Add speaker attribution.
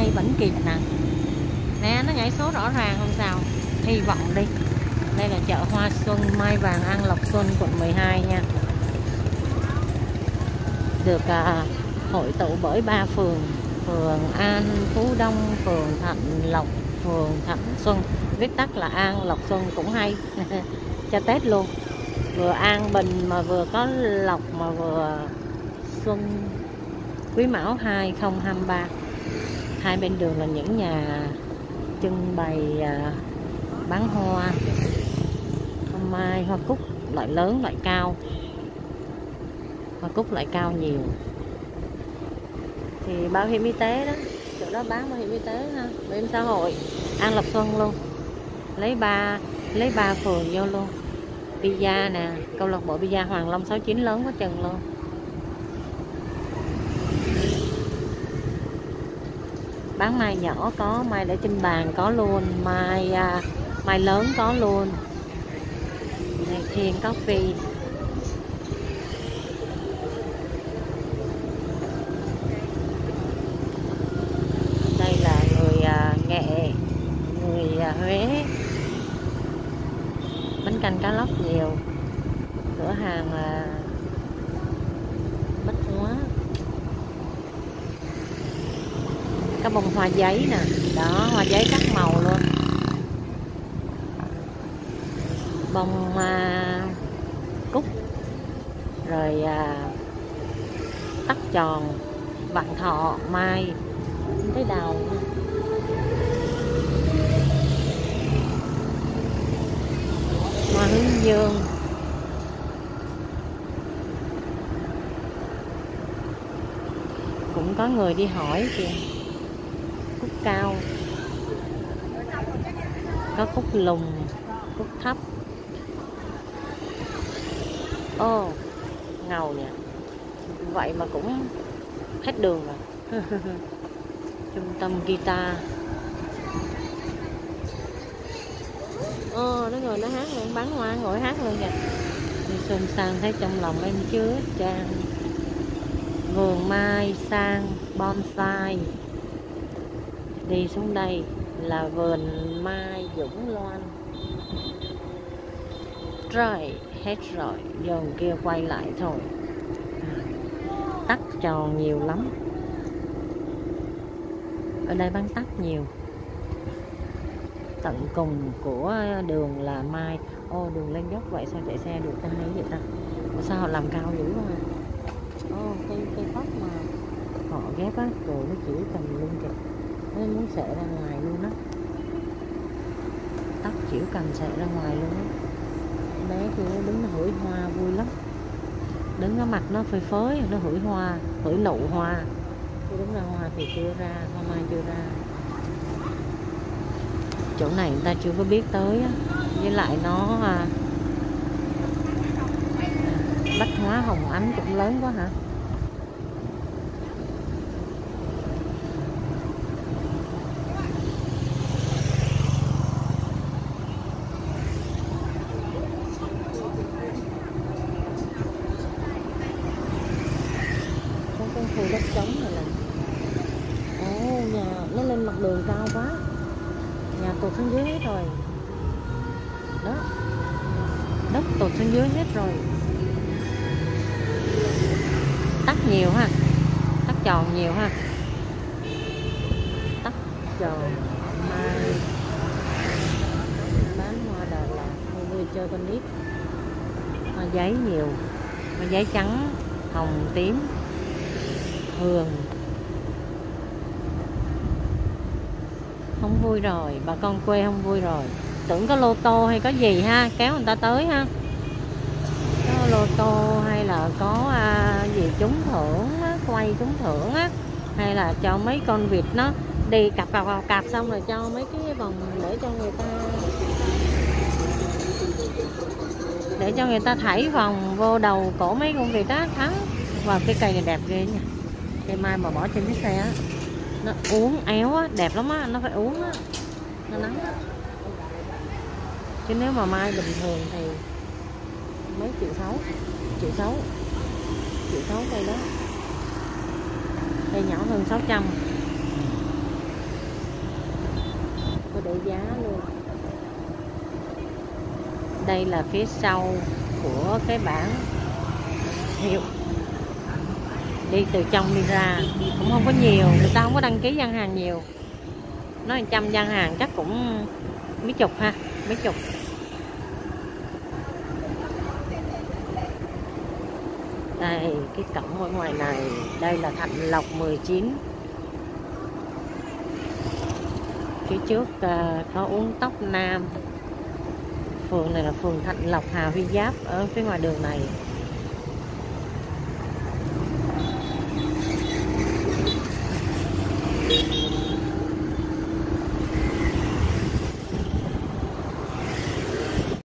Speaker 1: nay vẫn kịp nè. Nè, nó nhảy số rõ ràng không sao. Hy vọng đi. Đây là chợ hoa xuân Mai Vàng An Lộc Xuân, quận 12 nha. Được hội tụ bởi 3 phường: phường An Phú Đông, phường Thạnh Lộc, phường Thạnh Xuân. Viết tắt là An Lộc Xuân cũng hay. Cho Tết luôn. Vừa an bình mà vừa có lộc mà vừa xuân. Quý Mão 2023. Hai bên đường là những nhà trưng bày bán hoa, hoa mai, hoa cúc loại lớn, loại cao. Hoa cúc loại cao nhiều. Thì bảo hiểm y tế đó, chỗ đó bán bảo hiểm y tế ha, bảo hiểm xã hội. An Lộc Xuân luôn. Lấy ba phường vô luôn. Pizza nè, câu lạc bộ Pizza Hoàng Long 69 lớn quá chừng luôn. Bán mai nhỏ có, mai để trên bàn có luôn, mai lớn có luôn. Này Thiên Coffee. Đây là người Nghệ, người Huế. Bánh canh cá lóc nhiều. Cửa hàng bách hóa. Cái bông hoa giấy nè, đó, hoa giấy các màu luôn. Bông cúc, rồi tắc tròn, vạn thọ, mai, thấy đào. Hoa hướng dương. Cũng có người đi hỏi kìa. Cúc cao, có cúc lùng, cúc thấp. Ô, ngầu nhỉ. Vậy mà cũng hết đường rồi. Trung tâm guitar. Nó ngồi nó hát luôn, bán hoa ngồi hát luôn kìa. Đi xuân sang thấy trong lòng em chứa chan. Vườn mai sang bonsai. Đi xuống đây là vườn mai Dũng Loan. Rồi, hết rồi, dồn kia quay lại thôi. Tắc tròn nhiều lắm. Ở đây bán tắc nhiều. Tận cùng của đường là mai. Ô, đường lên dốc vậy sao chạy xe được ta hay vậy ta? Sao họ làm cao dữ quá? Ô, cây tóc mà họ ghép á, rồi nó chỉ cầm luôn kìa. Nó muốn xệ ra ngoài luôn đó. Tóc chịu cầm xệ ra ngoài luôn đó. Bé kia nó đứng nó hửi hoa vui lắm. Đứng ở mặt nó phơi phới, nó hửi hoa, hửi nụ hoa. Khi đứng ra hoa thì chưa ra, hoa mai chưa ra. Chỗ này người ta chưa có biết tới á. Với lại nó Bách Hóa Hồng Ánh cũng lớn quá hả? Con khu đất trống này là nhà nó lên mặt đường cao quá, nhà tụt xuống dưới hết rồi đó, đất tụt xuống dưới hết rồi. Tắc nhiều ha, tắc tròn nhiều ha, tắc tròn mai. Bán hoa Đà Lạt, vui chơi con nít. Hoa giấy nhiều, hoa giấy trắng, hồng, tím, hường. Không vui rồi, bà con quê không vui rồi. Tưởng có lô tô hay có gì ha, kéo người ta tới ha. Có lô tô hay là có gì trúng thưởng á, quay trúng thưởng á, hay là cho mấy con vịt nó đi cặp xong rồi cho mấy cái vòng để cho người ta thảy vòng vô đầu cổ mấy con vịt á, thắng. Và cái cây này đẹp ghê nha. Cây mai mà bỏ trên cái xe á, nó uốn éo á, đẹp lắm á, nó phải uốn á, nó nắng á. Chứ nếu mà mai bình thường thì mấy triệu sáu cây đó. Cây nhỏ hơn 600. để giá luôn. Đây là phía sau của cái bảng hiệu. Đi từ trong đi ra cũng không có nhiều, người ta không có đăng ký gian hàng nhiều. Nói 100 gian hàng chắc cũng mấy chục ha, mấy chục. Đây, cái cổng ở ngoài này, đây là Thạnh Lộc 19. Phía trước có uống tóc Nam. Phường này là phường Thạnh Lộc, Hà Huy Giáp ở phía ngoài đường này.